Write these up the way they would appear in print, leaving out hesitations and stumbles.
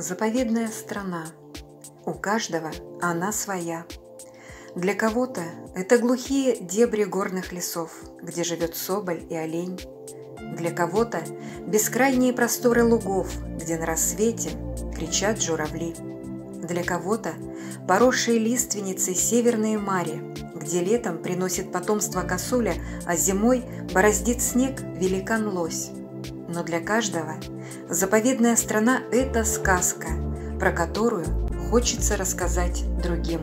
Заповедная страна. У каждого она своя. Для кого-то это глухие дебри горных лесов, где живет соболь и олень. Для кого-то бескрайние просторы лугов, где на рассвете кричат журавли. Для кого-то поросшие лиственницей северные мари, где летом приносит потомство косуля, а зимой бороздит снег великан-лось. Но для каждого заповедная страна – это сказка, про которую хочется рассказать другим.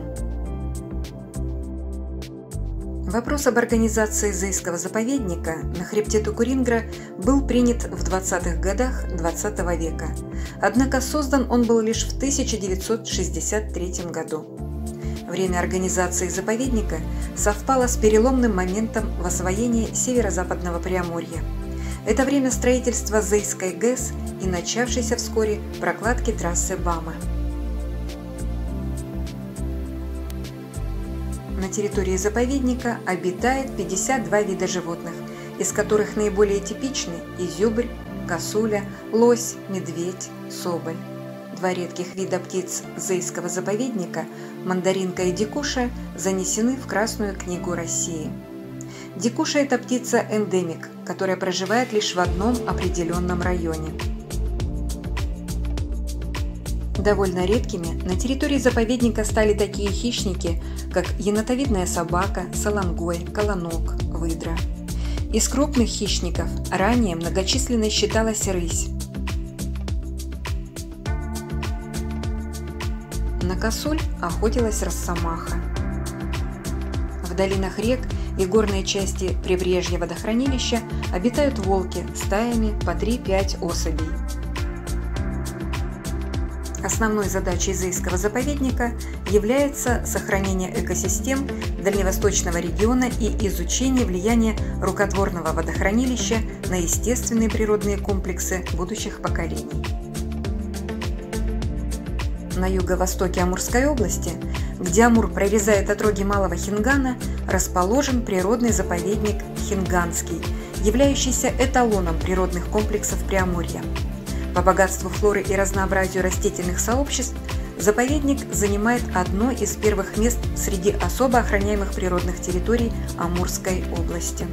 Вопрос об организации Зейского заповедника на хребте Тукурингра был принят в 20-х годах XX века, однако создан он был лишь в 1963 году. Время организации заповедника совпало с переломным моментом в освоении северо-западного Преамурья. Это время строительства Зейской ГЭС и начавшейся вскоре прокладки трассы БАМа. На территории заповедника обитает 52 вида животных, из которых наиболее типичны изюбрь, косуля, лось, медведь, соболь. Два редких вида птиц Зейского заповедника, мандаринка и дикуша, занесены в Красную книгу России. Дикуша – это птица-эндемик, которая проживает лишь в одном определенном районе. Довольно редкими на территории заповедника стали такие хищники, как енотовидная собака, салангой, колонок, выдра. Из крупных хищников ранее многочисленной считалась рысь. На косуль охотилась росомаха. В долинах рек и горной части прибрежья водохранилища обитают волки стаями по 3-5 особей. Основной задачей Зейского заповедника является сохранение экосистем дальневосточного региона и изучение влияния рукотворного водохранилища на естественные природные комплексы будущих поколений. На юго-востоке Амурской области, где Амур прорезает отроги Малого Хингана, расположен природный заповедник Хинганский, являющийся эталоном природных комплексов Преамурья. По богатству флоры и разнообразию растительных сообществ заповедник занимает одно из первых мест среди особо охраняемых природных территорий Амурской области.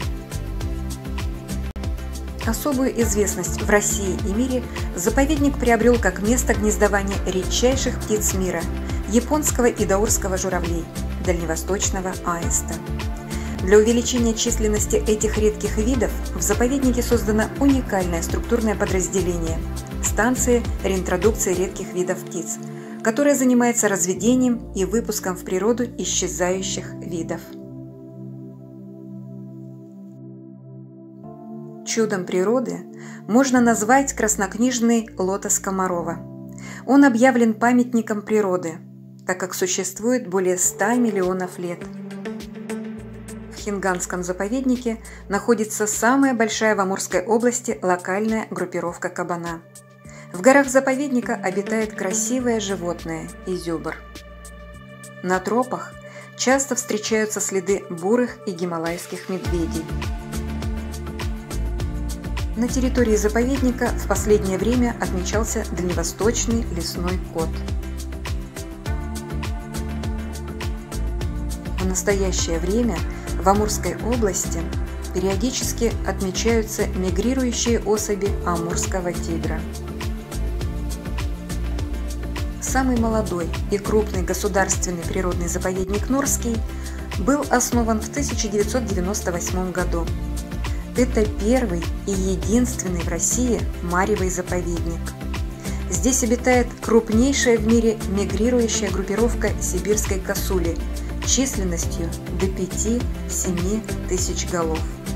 Особую известность в России и мире заповедник приобрел как место гнездования редчайших птиц мира – японского и даурского журавлей, дальневосточного аиста. Для увеличения численности этих редких видов в заповеднике создано уникальное структурное подразделение – станция реинтродукции редких видов птиц, которая занимается разведением и выпуском в природу исчезающих видов. Чудом природы можно назвать краснокнижный лотос Комарова. Он объявлен памятником природы, так как существует более 100 миллионов лет. В Хинганском заповеднике находится самая большая в Амурской области локальная группировка кабана. В горах заповедника обитает красивое животное – изюбр. На тропах часто встречаются следы бурых и гималайских медведей. На территории заповедника в последнее время отмечался дальневосточный лесной кот. В настоящее время в Амурской области периодически отмечаются мигрирующие особи амурского тигра. Самый молодой и крупный государственный природный заповедник Норский был основан в 1998 году. Это первый и единственный в России маревый заповедник. Здесь обитает крупнейшая в мире мигрирующая группировка сибирской косули численностью до 5-7 тысяч голов.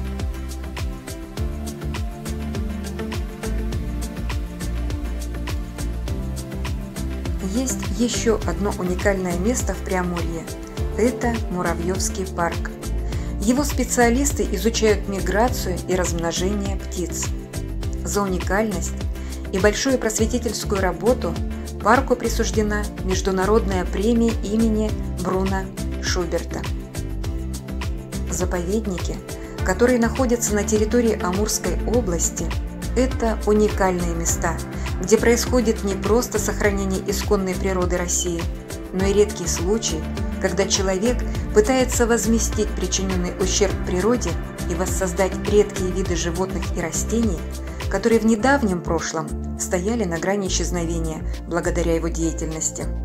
Есть еще одно уникальное место в Преамурье – это Муравьевский парк. Его специалисты изучают миграцию и размножение птиц. За уникальность и большую просветительскую работу парку присуждена международная премия имени Бруно Шуберта. Заповедники, которые находятся на территории Амурской области, Это уникальные места, где происходит не просто сохранение исконной природы России, но и редкий случай, когда человек пытается возместить причиненный ущерб природе и воссоздать редкие виды животных и растений, которые в недавнем прошлом стояли на грани исчезновения благодаря его деятельности.